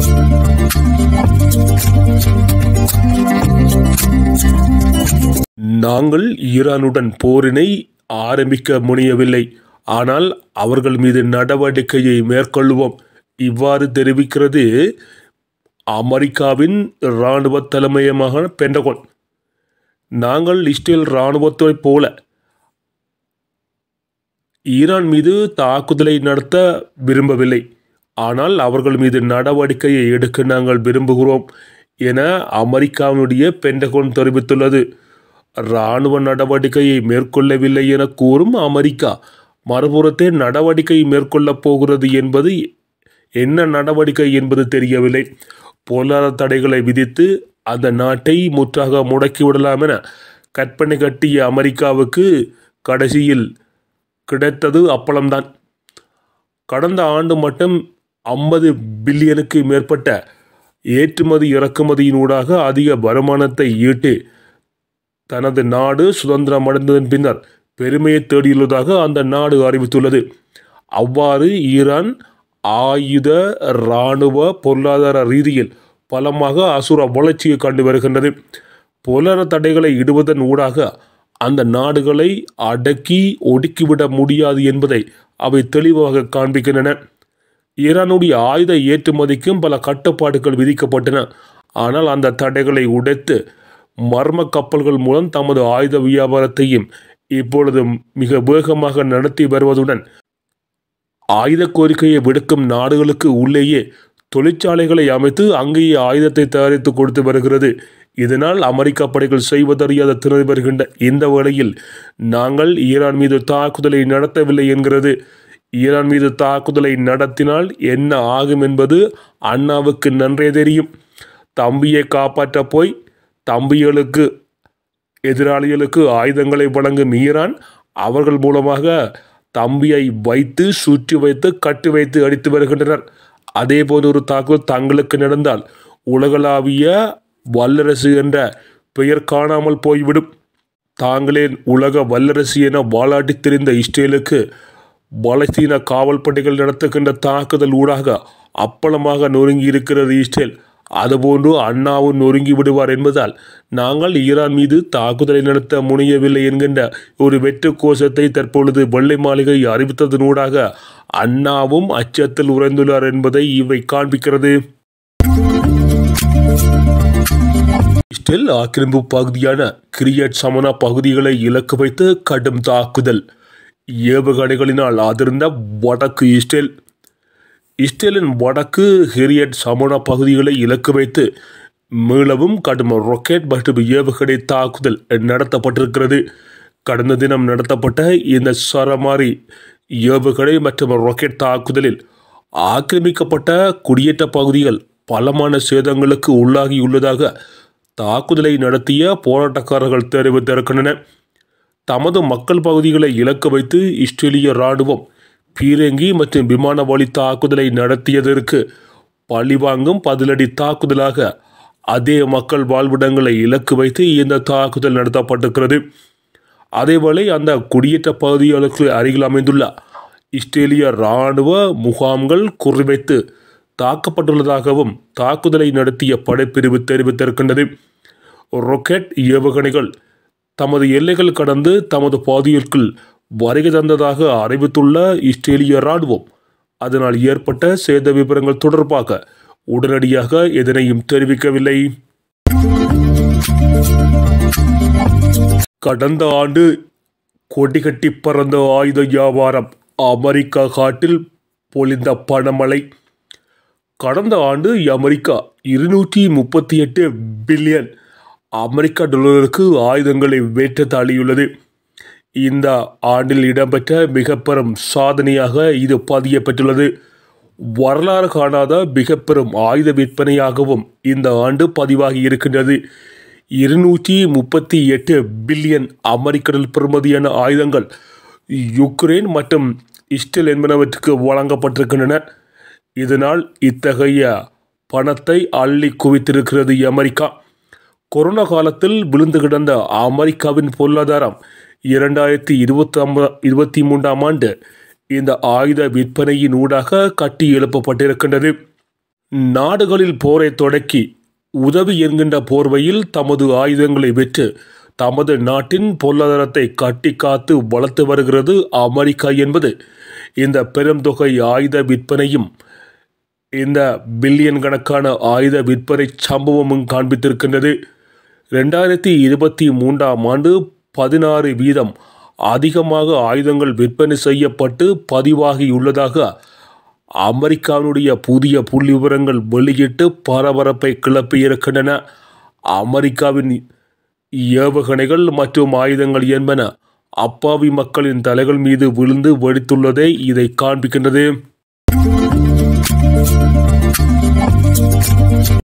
நாங்கள் ஈரானுடன் போரினை ஆரம்பிக்க முனையவில்லை, ஆனால் அவர்கள் மீது நடவடிக்கையை மேற்கொள்வோம். இவ்வாறு தெரிவிக்கிறது அமெரிக்காவின் இராணுவ தலைமையகமான பென்டகன். நாங்கள் இஸ்ரேல் இராணுவத்தைப் போல ஈரான் மீது தாக்குதலை நடத்த விரும்பவில்லை, ஆனால் அவர்கள் மீது நடவடிக்கையை எடுக்க நாங்கள் விரும்புகிறோம் என அமெரிக்காவினுடைய பென்டகன் தெரிவித்துள்ளது. இராணுவ நடவடிக்கையை மேற்கொள்ளவில்லை என கூறும் அமெரிக்கா மறுபுறத்தே நடவடிக்கை மேற்கொள்ளப் போகிறது என்பது என்ன நடவடிக்கை என்பது தெரியவில்லை. பொருளாதார தடைகளை விதித்து அந்த நாட்டை முற்றாக முடக்கிவிடலாம் என கற்பனை கட்டிய அமெரிக்காவுக்கு கடைசியில் கிடைத்தது அப்பளம்தான். கடந்த ஆண்டு மட்டும் 50 பில்லியனுக்கு மேற்பட்ட ஏற்றுமதி இறக்குமதியினூடாக அதிக வருமானத்தை ஈட்டி தனது நாடு சுதந்திரம் அடைந்ததன் பின்னர் பெருமையை தேடியுள்ளதாக அந்த நாடு அறிவித்துள்ளது. அவ்வாறு ஈரான் ஆயுத இராணுவ பொருளாதார ரீதியில் பலமாக அசுர வளர்ச்சியை கண்டு வருகின்றது. பொருளாதார தடைகளை இடுவதன் ஊடாக அந்த நாடுகளை அடக்கி ஒடுக்கிவிட முடியாது என்பதை அவை தெளிவாக காண்பிக்கின்றன. ஈரானுடைய ஆயுத ஏற்றுமதிக்கும் பல கட்டுப்பாடுகள் விதிக்கப்பட்டன. ஆனால் அந்த தடைகளை உடைத்து மர்ம கப்பல்கள் மூலம் தமது ஆயுத வியாபாரத்தையும் இப்பொழுது மிக வேகமாக நடத்தி வருவதுடன் ஆயுத கோரிக்கையை விடுக்கும் நாடுகளுக்கு உள்ளேயே தொழிற்சாலைகளை அமைத்து அங்கேயே ஆயுதத்தை தயாரித்து கொடுத்து வருகிறது. இதனால் அமெரிக்க படைகள் செய்வதறியாத திணறி வருகின்ற இந்த வேளையில் நாங்கள் ஈரான் மீது தாக்குதலை நடத்தவில்லை என்கிறது. ஈரான் மீது தாக்குதலை நடத்தினால் என்ன ஆகும் என்பது அண்ணாவுக்கு நன்றே தெரியும். தம்பியை காப்பாற்ற போய் தம்பிகளுக்கு எதிராளிகளுக்கு ஆயுதங்களை வழங்கும் ஈரான் அவர்கள் மூலமாக தம்பியை வைத்து சுற்றி வைத்து கட்டி வைத்து அடித்து வருகின்றனர். அதே போன்ற ஒரு தாக்குதல் தங்களுக்கு நடந்தால் உலகளாவிய வல்லரசு என்ற பெயர் காணாமல் போய்விடும். தாங்களே உலக வல்லரசு என வாலாட்டி தெரிந்த இஸ்ரேலுக்கு பாலஸ்தீன காவல் படைகள் நடத்துகின்ற தாக்குதல் ஊடாக அப்பளமாக நொறுங்கி இருக்கிறது இஸ்ரேல். அதுபோன்று அண்ணாவும் நொறுங்கி விடுவார் என்பதால் நாங்கள் ஈரான் மீது தாக்குதலை நடத்த முனையவில்லை என்கின்ற ஒரு வெற்று கோஷத்தை தற்பொழுது வெள்ளை மாளிகை அறிவித்ததனூடாக அண்ணாவும் அச்சத்தில் உறைந்துள்ளார் என்பதை இவை காண்பிக்கிறது. இஸ்ரேல் ஆக்கிரமிப்பு பகுதியான கிரியட் சமனா பகுதிகளை இலக்கு வைத்து கடும் தாக்குதல். ஏவுகணைகளினால் அதிர்ந்த வடக்கு இஸ்ரேல். இஸ்ரேலின் வடக்கு கிரியட் சமனா பகுதிகளை இலக்கு வைத்து மீளவும் கடும் ராக்கெட் மற்றும் ஏவுகணை தாக்குதல் நடத்தப்பட்டிருக்கிறது. கடந்த தினம் நடத்தப்பட்ட இந்த சரமாரி ஏவுகணை மற்றும் ராக்கெட் தாக்குதலில் ஆக்கிரமிக்கப்பட்ட குடியேற்ற பகுதிகள் பலமான சேதங்களுக்கு உள்ளாகியுள்ளதாக தாக்குதலை நடத்திய போராட்டக்காரர்கள் தெரிவித்திருக்கின்றனர். தமது மக்கள் பகுதிகளை இலக்கு வைத்து இஸ்ரேலிய இராணுவம் பீரங்கி மற்றும் விமான வழி தாக்குதலை நடத்தியதற்கு பழிவாங்கும் பதிலடி தாக்குதலாக அதே மக்கள் வாழ்விடங்களை இலக்கு வைத்து இந்த தாக்குதல் நடத்தப்பட்டிருக்கிறது. அதேவேளை அந்த குடியேற்ற பகுதிகளுக்கு அருகில் அமைந்துள்ள இஸ்ரேலிய இராணுவ முகாம்கள் குறிவைத்து தாக்கப்பட்டுள்ளதாகவும் தாக்குதலை நடத்திய படைப்பிரிவு தெரிவித்திருக்கின்றது. ராக்கெட் ஏவுகணைகள் தமது எல்லைகள் கடந்து தமது பகுதிகளுக்குள் வருகை தந்ததாக அறிவித்துள்ள இஸ்ரேலிய இராணுவம் அதனால் ஏற்பட்ட சேத விவரங்கள் தொடர்பாக உடனடியாக எதனையும் தெரிவிக்கவில்லை. கடந்த ஆண்டு கொடிகட்டி பறந்த ஆயுத வியாபாரம். அமெரிக்கா காட்டில் பொழிந்த பணமழை. கடந்த ஆண்டு அமெரிக்கா 238 பில்லியன் அமெரிக்க டாலருக்கு ஆயுதங்களை வேற்ற தாளியுள்ளது. இந்த ஆண்டில் இடம்பெற்ற மிக பெரும் சாதனையாக இது பதியப்பட்டுள்ளது. வரலாறு காணாத மிக பெரும் ஆயுத விற்பனையாகவும் இந்த ஆண்டு பதிவாகி இருக்கின்றது. 238 பில்லியன் அமெரிக்க டாலர் பெறுமதியான ஆயுதங்கள் யுக்ரைன் மற்றும் இஸ்ரேல் என்பனவற்றுக்கு வழங்கப்பட்டிருக்கின்றன. இதனால் இத்தகைய பணத்தை அள்ளி குவித்திருக்கிறது அமெரிக்கா. கொரோனா காலத்தில் விழுந்து கிடந்த அமெரிக்காவின் பொருளாதாரம் 2023 ஆண்டு இந்த ஆயுத விற்பனையின் ஊடாக கட்டி எழுப்பப்பட்டிருக்கின்றது. நாடுகளில் போரை தொடக்கி உதவி என்கின்ற போர்வையில் தமது ஆயுதங்களை விற்று தமது நாட்டின் பொருளாதாரத்தை கட்டி காத்து வளர்த்து வருகிறது அமெரிக்கா என்பது இந்த பெரும் தொகை ஆயுத விற்பனையும் இந்த பில்லியன் கணக்கான ஆயுத விற்பனை சம்பவமும் காண்பித்திருக்கின்றது. 2023ஆம் ஆண்டு 16% அதிகமாக ஆயுதங்கள் விற்பனை செய்யப்பட்டு பதிவாகியுள்ளதாக அமெரிக்காவினுடைய புதிய புள்ளி விவரங்கள் வெளியிட்டு பரபரப்பை கிளப்பியிருக்கின்றன. அமெரிக்காவின் ஏவுகணைகள் மற்றும் ஆயுதங்கள் என்பன அப்பாவி மக்களின் தலைகள் மீது விழுந்து வெடித்துள்ளதை இதை காண்பிக்கின்றது.